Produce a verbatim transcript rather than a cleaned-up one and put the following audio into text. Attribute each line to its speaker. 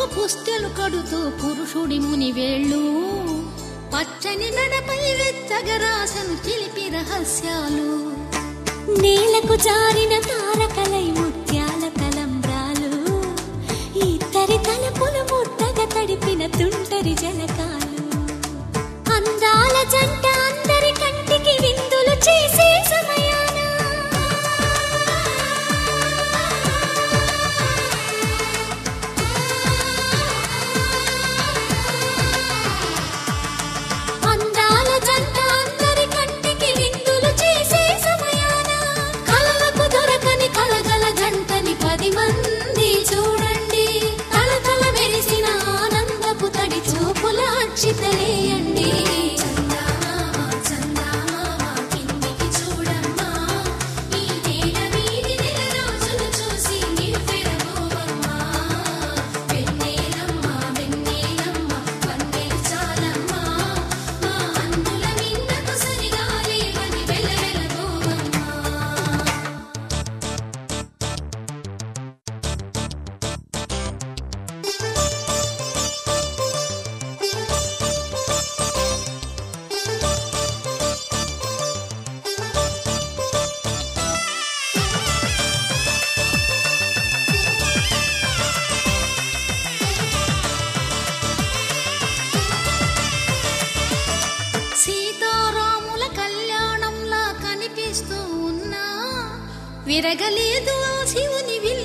Speaker 1: పుస్తెలు కడుతూ పురుషుడి ముని వేళ్ళు పచ్చని నడపై వెచ్చగరాసను చిలిపి రహస్యాలు
Speaker 2: నేలకు జారిన తారకలై ముత్యాల తలంబ్రాలు ఇద్దరి తలపులు ముద్దగా తడిపిన తుంటరి జలకాలు అందాల జంట అందరి కంటికి విందులు చేసే సమయాన అందాల జంట అందరి కంటికి విందులు చేసే సమయాన కలలకు దొరకని కలగల జంటని పది మంది చూడండి తలతల మెరిసిన ఆనందపు తడి చూపుల అచ్చితలేయండి
Speaker 1: సీతారాముల కళ్యాణంలా కనిపిస్తూ ఉన్నా విరగలేదు ఆ శివుని విల